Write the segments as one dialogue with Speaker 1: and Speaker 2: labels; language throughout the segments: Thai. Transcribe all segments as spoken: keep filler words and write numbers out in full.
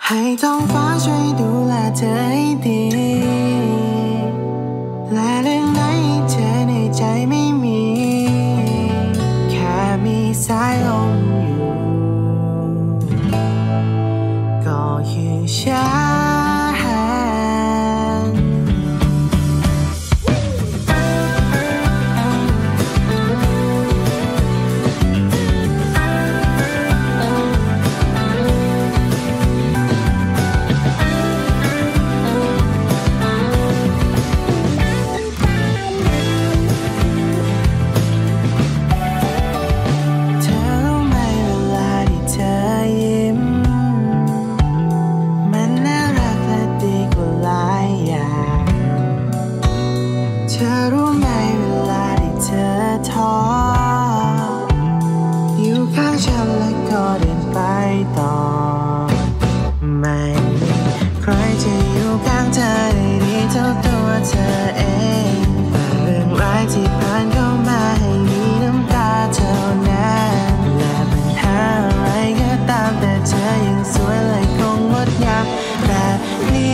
Speaker 1: ให้ท้องฟ้าช่วยดูแลเธอให้ดีและเรื่องไหนเธอในใจไม่มีแค่มีสายลมอยู่ก็คือฉันเธอรู้ไหมเวลาที่เธอท้ออยู่ข้างฉันแล้วก็เดินไปต่อไม่มีใครจะอยู่ข้างเธอได้ดีเท่าตัวเธอเองแต่เรื่องร้ายที่ผ่านเข้ามาให้มีน้ำตาเท่านั้นและปัญหาอะไรก็ตามแต่เธอยังสวยและคงงดงามแบบนี้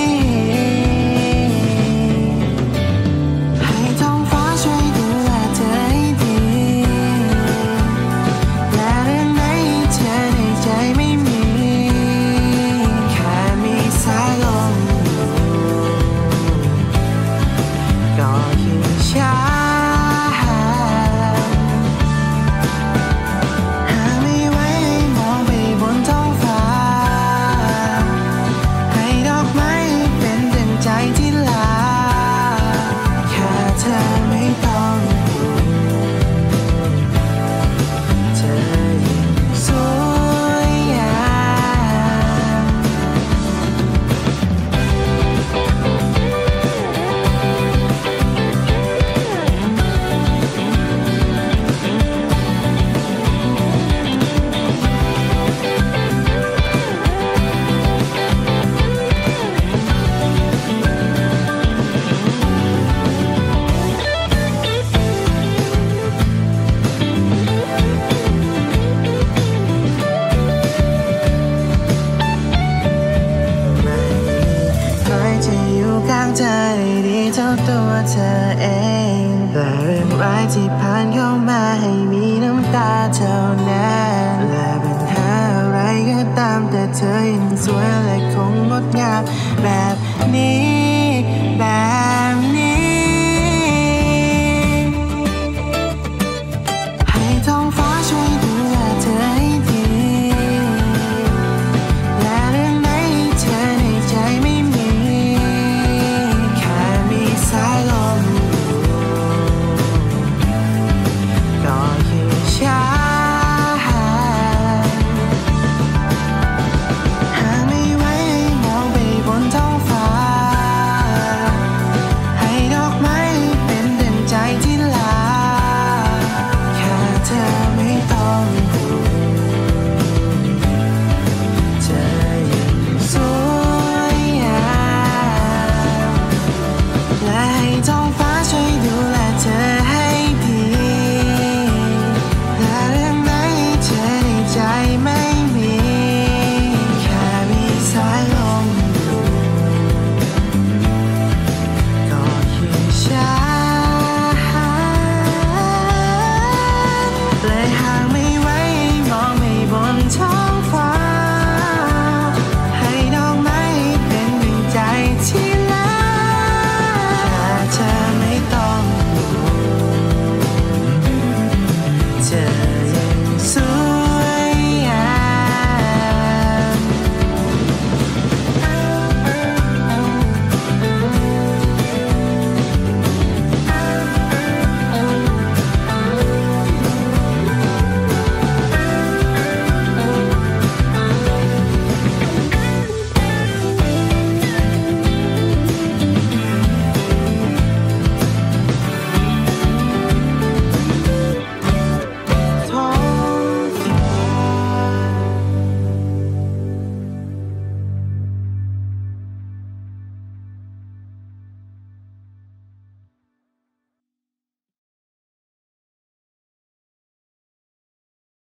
Speaker 1: ข้างเธอได้ดีเท่าตัวเธอเองแต่เรื่องร้ายที่ผ่านเข้ามาให้มีน้ำตาเท่านั้นและปัญหาอะไรก็ตามแต่เธอยังสวยและคงงดงามแบบนี้แบบ